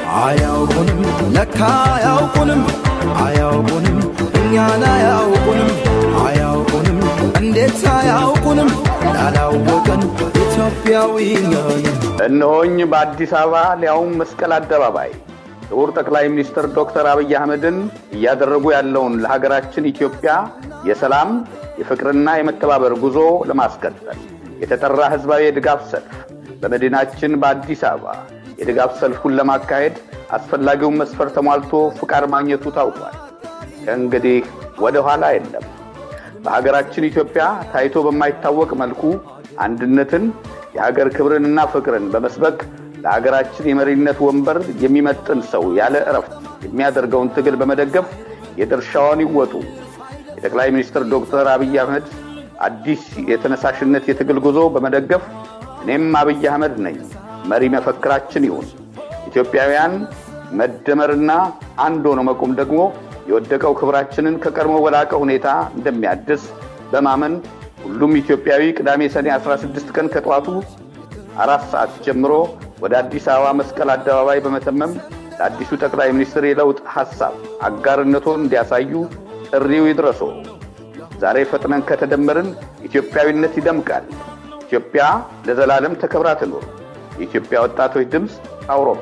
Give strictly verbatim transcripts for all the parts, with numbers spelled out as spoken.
አያውቁንም ለካ አያውቁንም አያውቁንም እኛን አያውቁንም አያውቁንም እንዴት አያውቁንም ላላወቀን ኢትዮጵያዊ ነን እነሆኝ በአዲስ አበባ ሊያውም መስቀል አደባባይ ክቡር ጠቅላይ ሚኒስትር ዶክተር አብይ አህመድን እያደረጉ ያለውን ለሀገራችን ኢትዮጵያ የሰላም የፍቅርና የመተባበር ጉዞ ለማስቀጠል የተጠራ ህዝባዊ የድጋፍ ሰልፍ በመዲናችን በአዲስ አበባ የድጋፍ ሰልፉን ለማካሄድ አስፈላጊው መስፈርት ተሟልቶ ፍቃድ ማግኘቱ ታውቋል። ከእንግዲህ ወደ ኋላ የለም። በሀገራችን ኢትዮጵያ ታይቶ በማይታወቅ መልኩ አንድነትን የሀገር ክብርንና ፍቅርን በመስበክ ለሀገራችን የመሪነት ወንበር የሚመጥን ሰው ያለ እረፍት የሚያደርገውን ትግል በመደገፍ የድርሻውን ይወጡ። የጠቅላይ ሚኒስትር ዶክተር አብይ አህመድ አዲስ የተነሳሽነት የትግል ጉዞ በመደገፍ እኔም አብይ አህመድ ነኝ መሪ መፈክራችን ይሁን። ኢትዮጵያውያን መደመርና አንድ ሆኖ መቆም ደግሞ የወደቀው ክብራችንን ከቀድሞ በላቀ ሁኔታ እንደሚያድስ በማመን ሁሉም ኢትዮጵያዊ ቅዳሜ ሰኔ አስራ ስድስት ቀን ከጧቱ አራት ሰዓት ጀምሮ ወደ አዲስ አበባ መስቀል አደባባይ በመተመም ለአዲሱ ጠቅላይ ሚኒስትር የለውጥ ሐሳብ አጋርነቱን እንዲያሳዩ ጥሪው ይድረሱ። ዛሬ ፈጥነን ከተደመርን ኢትዮጵያዊነት ይደምቃል። ኢትዮጵያ ለዘላለም ተከብራ ትኑር። የኢትዮጵያ ወጣቶች ድምጽ አውሮፓ።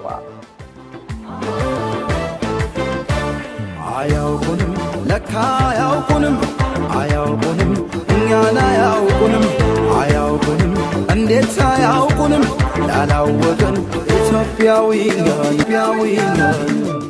አያውቁንም ለካ አያውቁንም አያውቁንም እኛን አያውቁንም አያውቁንም እንዴት አያውቁንም ላላወቀን ኢትዮጵያዊ ነን ኢትዮጵያዊ ነን